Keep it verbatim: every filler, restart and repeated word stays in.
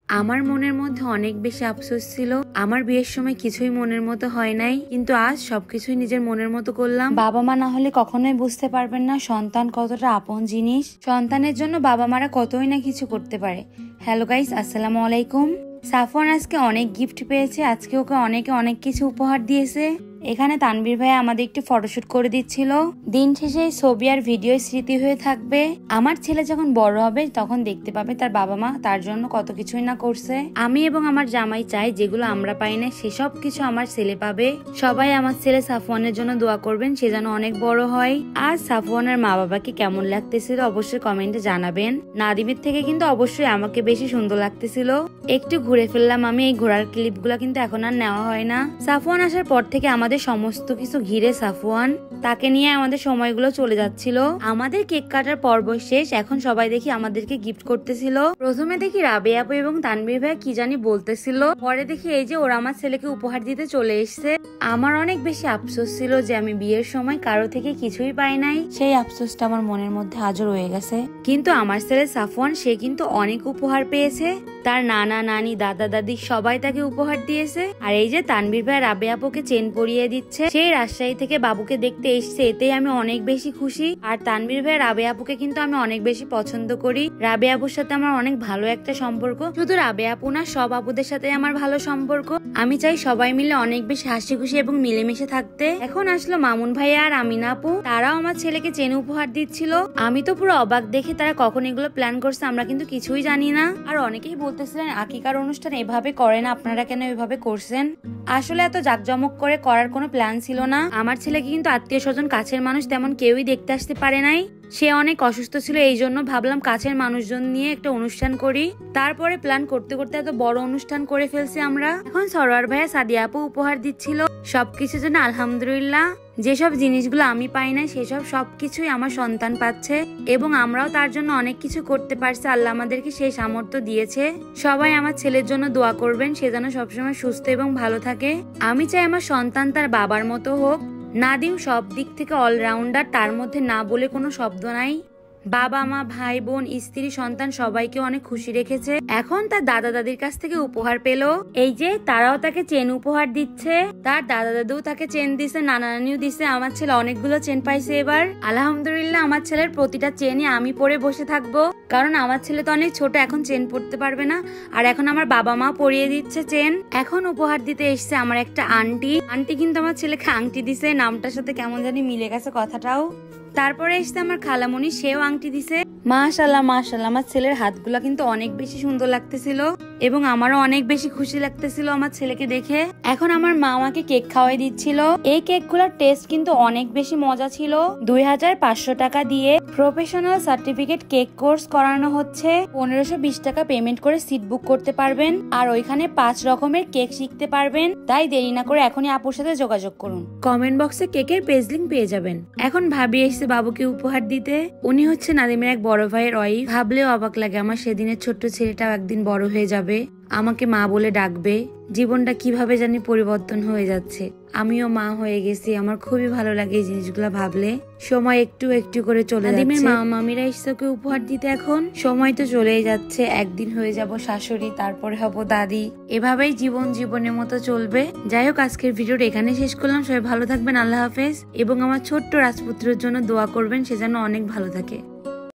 আমার মনের মধ্যে অনেক বেশি আফসোস ছিল। আমার বিয়ের সময় কিছুই মনের মতো হয় নাই, কিন্তু আজ সবকিছুই নিজের মনের মতো করলাম। বাবা মা না হলে কখনোই বুঝতে পারবেন না সন্তান কতটা আপন জিনিস। সন্তানের জন্য বাবা মারা কতই না কিছু করতে পারে। হ্যালো গাইস, আসসালামু আলাইকুম। সাফওয়ান আজকে অনেক গিফট পেয়েছে। আজকে ওকে অনেকে অনেক কিছু উপহার দিয়েছে। এখানে তানভীর ভাই আমাদের একটু ফটোশুট করে দিচ্ছিল। দিন শেষে ছবি আর ভিডিও স্মৃতি হয়ে থাকবে। আমার ছেলে যখন বড় হবে তখন দেখতে পাবে তার বাবা মা তার জন্য কত কিছুই না করছে। আমি এবং আমার জামাই চাই যেগুলো আমরা পাই না সেসব কিছু আমার ছেলে পাবে। সবাই আমার ছেলে সাফওয়ানের জন্য দোয়া করবেন, সে যেন অনেক বড় হয়। আজ সাফওয়ানের মা বাবাকে কেমন লাগতেছিল অবশ্যই কমেন্টে জানাবেন। নাদিমের থেকে কিন্তু অবশ্যই আমাকে বেশি সুন্দর লাগতেছিল। একটু ঘুরে ফেললাম আমি। এই ঘোরার ক্লিপ গুলা কিন্তু এখন আর নেওয়া হয় না। সাফওয়ান আসার পর থেকে আমাদের সমস্ত কিছু ঘিরে সাফওয়ান, তাকে নিয়ে আমাদের সময়গুলো চলে যাচ্ছিল। আমাদের কেক কাটার পর্ব শেষ। এখন সবাই দেখি আমাদেরকে গিফট করতেছিল। প্রথমে দেখি রাবে আপু এবং তানভীর ভাই কি জানি বলতেছিল। পরে দেখি এই যে ওরা আমার ছেলেকে উপহার দিতে চলে এসছে। আমার অনেক বেশি আফসোস ছিল যে আমি বিয়ের সময় কারো থেকে কিছুই পাই নাই। সেই আফসোসটা আমার মনের মধ্যে আজও রয়ে গেছে। কিন্তু আমার ছেলে সাফওয়ান, সে কিন্তু অনেক উপহার পেয়েছে। তার নানা নানি দাদা দাদি সবাই তাকে উপহার দিয়েছে। আর এই যে তানভীর ভাই রাবে আপুকে চেন পরিয়ে দিচ্ছে। সেই রাজশাহী থেকে বাবুকে দেখতে এসছে, এতেই আমি অনেক বেশি খুশি। আর তানভীর ভাই রাবে আপুকে কিন্তু আমি অনেক বেশি পছন্দ করি। রাবে আপুর সাথে আমার অনেক ভালো একটা সম্পর্ক। শুধু রাবে আপু না, সব আপুদের সাথে আমার ভালো সম্পর্ক। আমি চাই সবাই মিলে অনেক বেশি হাসি খুশি এবং মিলেমিশে থাকতে। এখন আসলো মামুন ভাইয়া আর আমিনা আপু, তারাও আমার ছেলেকে চেন উপহার দিচ্ছিল। আমি তো পুরো অবাক দেখে, তারা কখন এগুলো প্ল্যান করছে আমরা কিন্তু কিছুই জানি না। আর অনেকেই বলতেছিলেন আকিকার অনুষ্ঠান এভাবে করে না, আপনারা কেন এভাবে করছেন। আসলে এত জাকজমক করে করার কোনো প্ল্যান ছিল না। আমার ছেলেকে কিন্তু আত্মীয় স্বজন কাছের মানুষ তেমন কেউই দেখতে আসতে পারে নাই। সে অনেক অসুস্থ ছিল, এই জন্য ভাবলাম কাছের মানুষজন নিয়ে একটা অনুষ্ঠান করি। তারপরে প্ল্যান করতে করতে এত বড় অনুষ্ঠান করে ফেলছি আমরা। এখন সরোয়ার ভাইয়া সাদিয়া আপু উপহার দিচ্ছিল। সবকিছুর জন্য আলহামদুলিল্লাহ। যেসব জিনিসগুলো আমি পাই না সেসব সবকিছুই আমার সন্তান পাচ্ছে, এবং আমরাও তার জন্য অনেক কিছু করতে পারছি। আল্লাহ আমাদেরকে সেই সামর্থ্য দিয়েছে। সবাই আমার ছেলের জন্য দোয়া করবেন, সে যেন সবসময় সুস্থ এবং ভালো থাকে। আমি চাই আমার সন্তান তার বাবার মতো হোক। নাদিম সব দিক থেকে অলরাউন্ডার, তার মধ্যে না বলে কোনো শব্দ নাই। বাবা মা ভাই বোন স্ত্রী সন্তান সবাইকে অনেক খুশি রেখেছে। এখন তার দাদা দাদির কাছ থেকে উপহার পেলো। এই যে তারাও তাকে চেন উপহার দিচ্ছে। তার দাদা দাদুও তাকে চেন দিছে, নানা নানিও দিছে। আমার ছেলে অনেকগুলো চেন পাইছে এবার। আলহামদুলিল্লাহ, আমার ছেলের প্রতিটা চেনই আমি পরে বসে থাকবো, কারণ আমার ছেলে তো অনেক ছোট, এখন চেন পড়তে পারবে না। আর এখন আমার বাবা মা পরিয়ে দিচ্ছে চেন। এখন উপহার দিতে এসছে আমার একটা আন্টি। আন্টি কিন্তু আমার ছেলেকে আংটি দিছে, নামটার সাথে কেমন জানি মিলে গেছে কথাটাও। তারপরে এসছে আমার খালামণি, সেও আংটি দিছে। মাশাআল্লাহ মাশাআল্লাহ, আমার ছেলের হাতগুলা কিন্তু অনেক বেশি সুন্দর লাগতেছিল, এবং আমারও অনেক বেশি খুশি লাগতেছিল আমার ছেলেকে দেখে। এখন আমার মা আমাকে কেক খাওয়াই দিচ্ছিল। এই কেক গুলার টেস্ট কিন্তু অনেক বেশি মজা ছিল। দুই হাজার পাঁচশো টাকা দিয়ে প্রফেশনাল সার্টিফিকেট কেক কোর্স করানো হচ্ছে। পনেরোশো বিশ টাকা পেমেন্ট করে সিট বুক করতে পারবেন, আর ওইখানে পাঁচ রকমের কেক শিখতে পারবেন। তাই দেরি না করে এখনই আপুর সাথে যোগাযোগ করুন। কমেন্ট বক্সে কেকের পেজ লিংক পেয়ে যাবেন। এখন ভাবি এসছে বাবুকে উপহার দিতে। উনি হচ্ছে নাদিমের এক বড় ভাইয়ের ওয়াইফ। ভাবলেও অবাক লাগে আমার সেদিনের ছোট্ট ছেলেটাও একদিন বড় হয়ে যাবে, আমাকে মা বলে ডাকবে। জীবনটা কিভাবে জানি পরিবর্তন হয়ে যাচ্ছে। আমিও মা হয়ে গেছি। আমার খুবই ভালো লাগে এই জিনিসগুলো ভাবলে। সময় একটু একটু করে চলে যাচ্ছে। নাদিমের মা মামিরা ইসকে উপহার দিতে এখন সময় তো চলেই যাচ্ছে। একদিন হয়ে যাব শাশুড়ি, তারপরে হব দাদি। এভাবেই জীবন জীবনের মতো চলবে। যাই হোক, আজকের ভিডিওটা এখানে শেষ করলাম। সবাই ভালো থাকবেন, আল্লাহ হাফেজ। এবং আমার ছোট্ট রাজপুত্রের জন্য দোয়া করবেন, সে যেন অনেক ভালো থাকে।